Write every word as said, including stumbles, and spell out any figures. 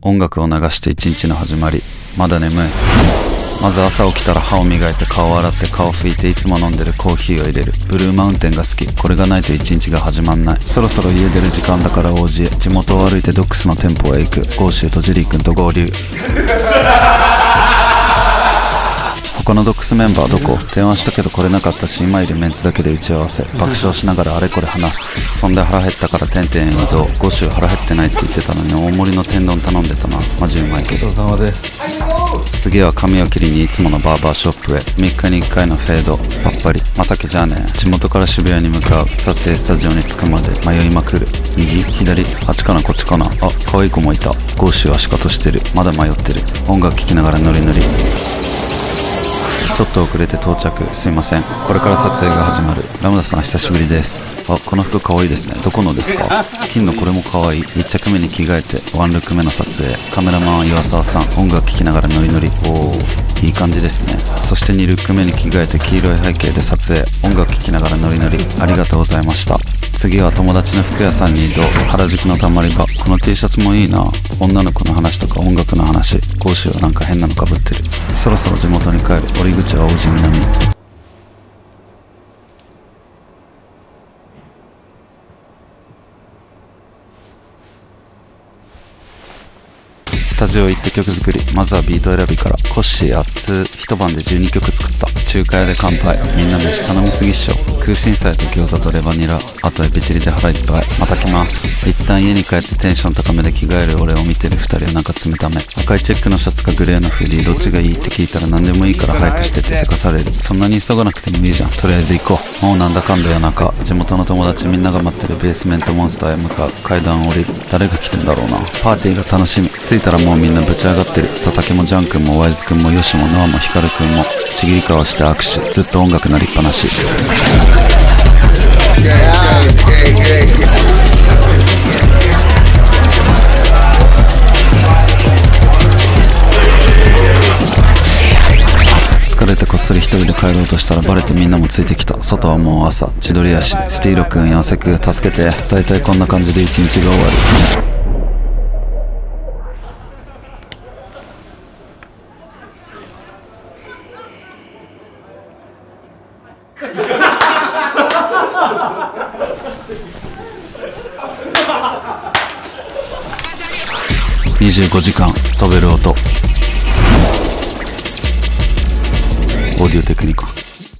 音楽を流して一日の始まり。まだ眠い。まず朝起きたら歯を磨いて顔を洗って顔を拭いていつも飲んでるコーヒーを入れる。ブルーマウンテンが好き。これがないと一日が始まんない。そろそろ家出る時間だから王子へ。地元を歩いてドックスの店舗へ行く。ゴーシューとジェリー君と合流。他のドックスメンバーどこ？電話したけど来れなかったし、今いるメンツだけで打ち合わせ。爆笑しながらあれこれ話す。そんで腹減ったから点々移動。ゴーシュー腹減ってないって言ってたのに大盛りの天丼頼んでたな。マジうまいけど。 ごちそうさまです。 次は髪を切りにいつものバーバーショップへ。みっかにいっかいのフェード。パッパリ。まさきじゃあね。地元から渋谷に向かう。撮影スタジオに着くまで迷いまくる。右左あっちかなこっちかな。あ、可愛い子もいた。ゴーシューは仕方してる。まだ迷ってる。音楽聴きながらノリノリ。ちょっと遅れて到着。すいません。これから撮影が始まる。ラムダさん久しぶりです。あ、この服可愛いですね。どこのですか？金のこれも可愛い。いっ着目に着替えてワンルック目の撮影。カメラマンは岩沢さん。音楽聴きながらノリノリ。おー、いい感じですね。そしてにルック目に着替えて黄色い背景で撮影。音楽聴きながらノリノリ。ありがとうございました。次は友達の服屋さんに移動。原宿のたまり場。この T シャツもいいな。女の子の話とか音楽の話。講師はなんか変なのかぶってる。そろそろ地元に帰る。折口は王子南。スタジオ行って曲作り。まずはビート選びから。コッシーあっつー一晩でじゅうにきょく作った。中華屋で乾杯。みんな飯頼みすぎっしょ。空心菜と餃子とレバニラ。あとエビチリで腹いっぱい。また来ます。一旦家に帰ってテンション高めで着替える俺を見てる二人はなんか冷ため。赤いチェックのシャツかグレーのフリーどっちがいいって聞いたら何でもいいから早くしてってせかされる。そんなに急がなくてもいいじゃん。とりあえず行こう。もうなんだかんだ夜中。地元の友達みんなが待ってるベースメントモンスターへ向かう。階段を降りる。誰が来てんだろうな。パーティーが楽しみ。着いたらもうみんなぶち上がってる。佐々木もジャン君もワイズ君もヨシもノアもヒカル君もちぎり交わして握手。ずっと音楽鳴りっぱなし。疲れてこっそり一人で帰ろうとしたらバレてみんなもついてきた。外はもう朝。千鳥足。スティーロ君ヤンセク助けて。だいたいこんな感じで一日が終わる。にじゅうごじかん飛べる音。オーディオテクニカ。